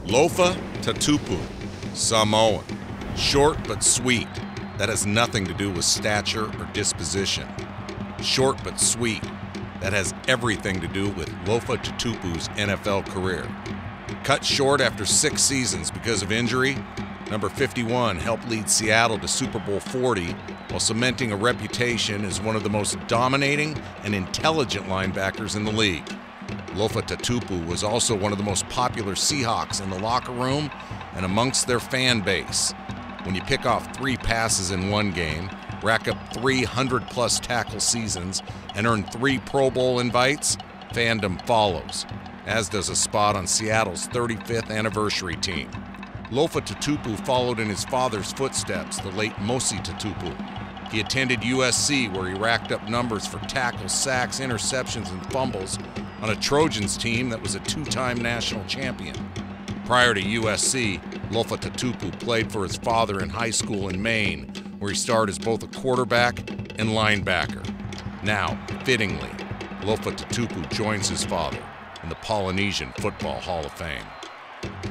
Lofa Tatupu, Samoan. Short but sweet. That has nothing to do with stature or disposition. Short but sweet. That has everything to do with Lofa Tatupu's NFL career. Cut short after 6 seasons because of injury, number 51 helped lead Seattle to Super Bowl 40 while cementing a reputation as one of the most dominating and intelligent linebackers in the league. Lofa Tatupu was also one of the most popular Seahawks in the locker room and amongst their fan base. When you pick off 3 passes in one game, rack up 300-plus tackle seasons, and earn 3 Pro Bowl invites, fandom follows, as does a spot on Seattle's 35th anniversary team. Lofa Tatupu followed in his father's footsteps, the late Mosi Tatupu. He attended USC, where he racked up numbers for tackles, sacks, interceptions, and fumbles on a Trojans team that was a 2-time national champion. Prior to USC, Lofa Tatupu played for his father in high school in Maine, where he starred as both a quarterback and linebacker. Now, fittingly, Lofa Tatupu joins his father in the Polynesian Football Hall of Fame.